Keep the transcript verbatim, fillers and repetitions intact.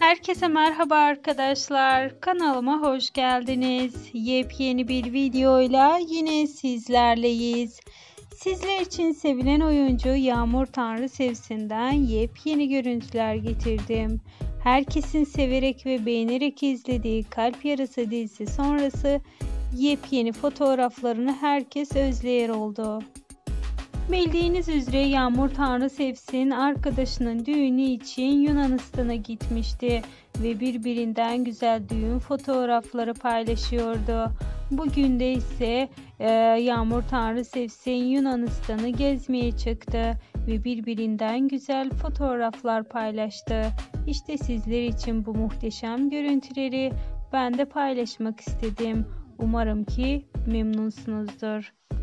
Herkese merhaba arkadaşlar. Kanalıma hoş geldiniz. Yepyeni bir videoyla yine sizlerleyiz. Sizler için sevilen oyuncu Yağmur Tanrısevsin'den yepyeni görüntüler getirdim. Herkesin severek ve beğenerek izlediği Kalp Yarası dizisi sonrası yepyeni fotoğraflarını herkes özleyer oldu. Bildiğiniz üzere Yağmur Tanrısevsin arkadaşının düğünü için Yunanistan'a gitmişti ve birbirinden güzel düğün fotoğrafları paylaşıyordu. Bugün de ise e, Yağmur Tanrısevsin Yunanistan'ı gezmeye çıktı ve birbirinden güzel fotoğraflar paylaştı. İşte sizler için bu muhteşem görüntüleri ben de paylaşmak istedim. Umarım ki memnunsunuzdur.